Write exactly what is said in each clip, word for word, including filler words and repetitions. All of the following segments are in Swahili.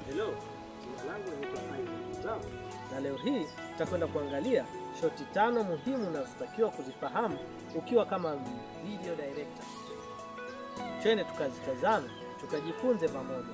Hello, jina langu naitwa Isaac Mzao, na leo hii tutakwenda kuangalia shoti tano muhimu unazotakiwa kuzifahamu ukiwa kama video director. Twende tukazitazame, tukajifunze pamoja.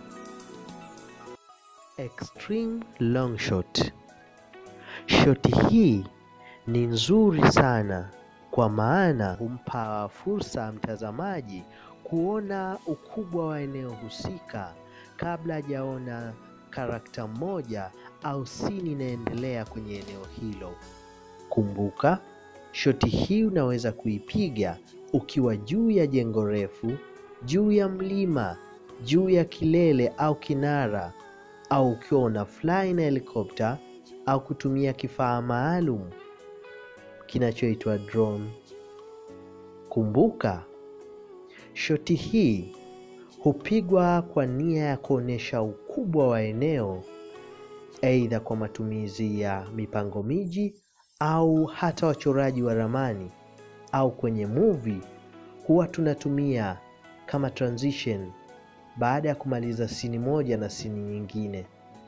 Extreme long shot. Shoti hii ni nzuri sana kwa maana humpa fursa mtazamaji kuona ukubwa wa eneo husika kabla hajaona karakta moja au scene inaendelea kwenye eneo hilo. Kumbuka, shoti hii unaweza kuipiga ukiwa juu ya jengo refu, juu ya mlima, juu ya kilele au kinara, au ukiwa una fly na helikopta au kutumia kifaa maalum kinachoitwa drone. Kumbuka, shoti hii hupigwa kwa nia ya kuonesha ukubwa wa eneo, aidha kwa matumizi ya mipango miji au hata wachoraji wa ramani, au kwenye movie huwa tunatumia kama transition baada ya kumaliza scene moja na scene nyingine.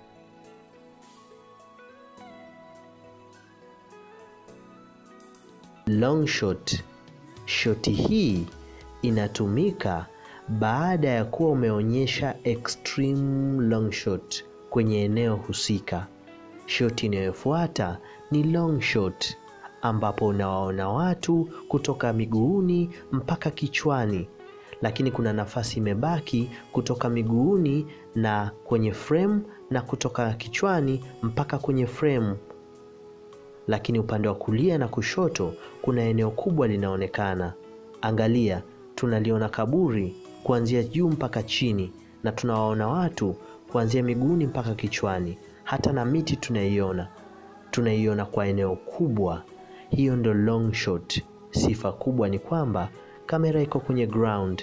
Long shot. Shoti hii inatumika baada ya kuwa umeonyesha extreme long shot kwenye eneo husika. Shoti inayofuata ni long shot, ambapo unawaona watu kutoka miguuni mpaka kichwani, lakini kuna nafasi imebaki kutoka miguuni na kwenye frame na kutoka kichwani mpaka kwenye frame. Lakini upande wa kulia na kushoto kuna eneo kubwa linaonekana. Angalia, tunaliona kaburi kuanzia juu mpaka chini, na tunawaona watu kuanzia miguuni mpaka kichwani. Hata na miti tunaiona. Tunaiona kwa eneo kubwa. Hiyo ndo long shot. Sifa kubwa ni kwamba kamera iko kwenye ground.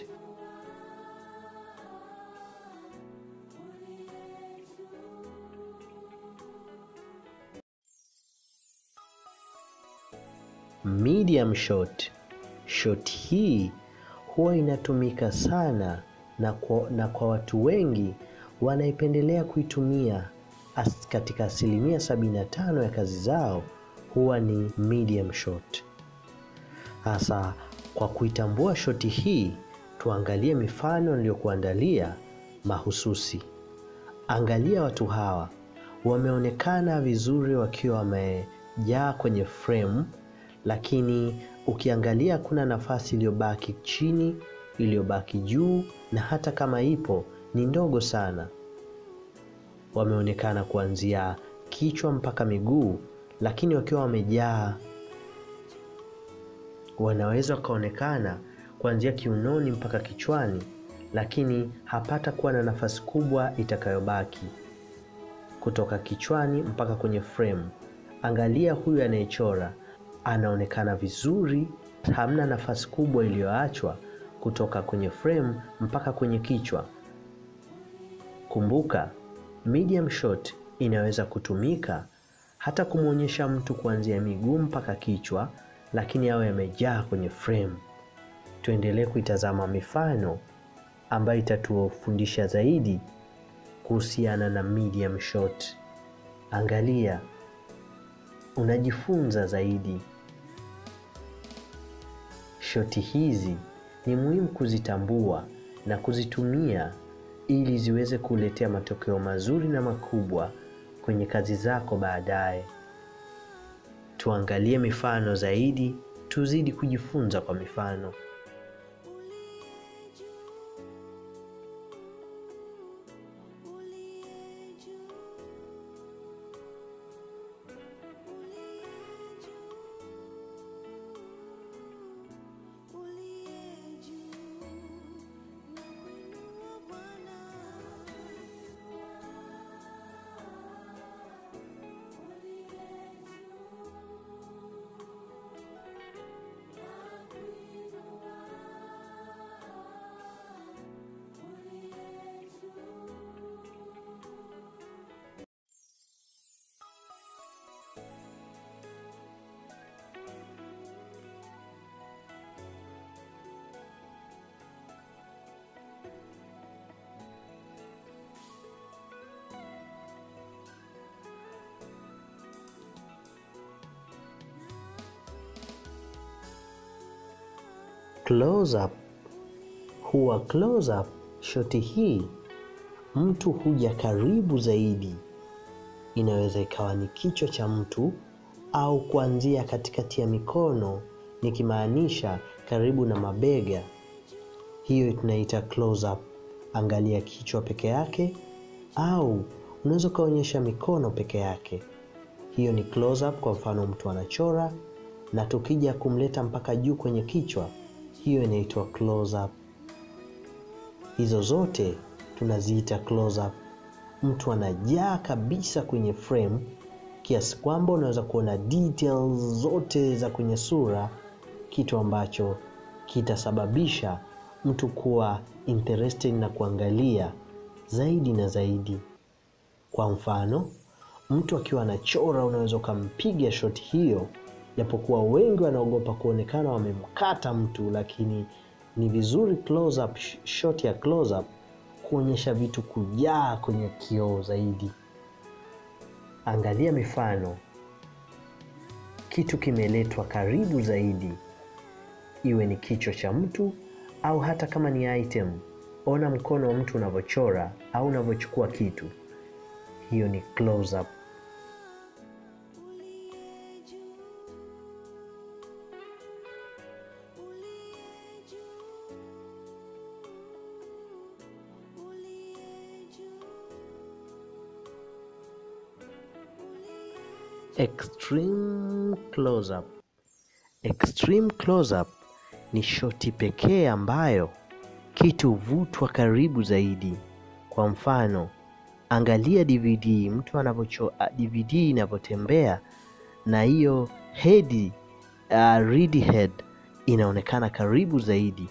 Medium shot. Shot hii huwa inatumika sana na kwa, na kwa watu wengi wanaipendelea kuitumia as, katika asilimia sabini na tano ya kazi zao huwa ni medium shot. Hasa kwa kuitambua shoti hii, tuangalie mifano niliyokuandalia mahususi. Angalia watu hawa, wameonekana vizuri wakiwa wamejaa kwenye frame, lakini ukiangalia kuna nafasi iliyobaki chini, iliyobaki juu, na hata kama ipo ni ndogo sana. Wameonekana kuanzia kichwa mpaka miguu, lakini wakiwa wamejaa. Wanaweza kaonekana kuanzia kiunoni mpaka kichwani, lakini hapata kuwa na nafasi kubwa itakayobaki kutoka kichwani mpaka kwenye frame. Angalia huyu anayechora, anaonekana vizuri, hamna nafasi kubwa iliyoachwa kutoka kwenye frame mpaka kwenye kichwa. Kumbuka, medium shot inaweza kutumika hata kumuonyesha mtu kuanzia miguu mpaka kichwa, lakini awe yamejaa kwenye frame. Tuendelee kuitazama mifano ambayo itatufundisha zaidi kuhusiana na medium shot. Angalia, unajifunza zaidi. Shoti hizi ni muhimu kuzitambua na kuzitumia ili ziweze kuletea matokeo mazuri na makubwa kwenye kazi zako baadaye. Tuangalie mifano zaidi, tuzidi kujifunza kwa mifano. Close up huwa close up, shoti hii mtu huja karibu zaidi. Inaweza ikawa ni kichwa cha mtu au kuanzia katikati ya mikono, nikimaanisha karibu na mabega. Hiyo tunaita close up. Angalia kichwa peke yake au unaweza kaonyesha mikono peke yake. Hiyo ni close up. Kwa mfano mtu anachora na tukija kumleta mpaka juu kwenye kichwa, hiyo inaitwa close up. Hizo zote tunaziita close up. Mtu anajaa kabisa kwenye frame kiasi kwamba unaweza kuona details zote za kwenye sura, kitu ambacho kitasababisha mtu kuwa interested na kuangalia zaidi na zaidi. Kwa mfano, mtu akiwa anachora unaweza kumpiga shot hiyo, japokuwa wengi wanaogopa kuonekana wamemkata mtu, lakini ni vizuri close up, shot ya close up kuonyesha vitu kujaa kwenye kioo zaidi. Angalia mifano. Kitu kimeletwa karibu zaidi, iwe ni kichwa cha mtu au hata kama ni item. Ona mkono wa mtu unavyochora au unavyochukua kitu. Hiyo ni close up. Extreme close up. Extreme close up ni shoti pekee ambayo kitu huvutwa karibu zaidi. Kwa mfano, angalia D V D, mtu anapocho D V D inapotembea na hiyo head, uh, read head inaonekana karibu zaidi.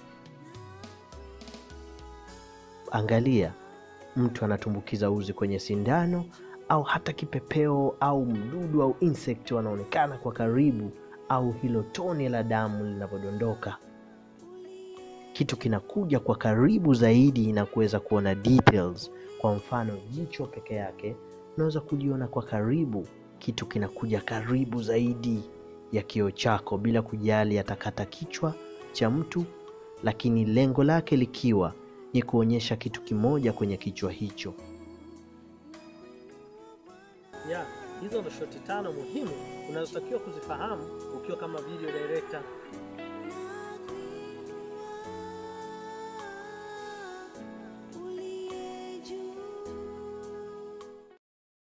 Angalia mtu anatumbukiza uzi kwenye sindano au hata kipepeo au mdudu au insect wanaonekana kwa karibu, au hilo tone la damu linapodondoka. Kitu kinakuja kwa karibu zaidi na kuweza kuona details. Kwa mfano, jicho peke yake unaweza kujiona kwa karibu. Kitu kinakuja karibu zaidi ya kioo chako bila kujali atakata kichwa cha mtu, lakini lengo lake likiwa ni kuonyesha kitu kimoja kwenye kichwa hicho. Ya, hizo ndo shoti tano muhimu unazotakiwa kuzifahamu ukiwa kama video director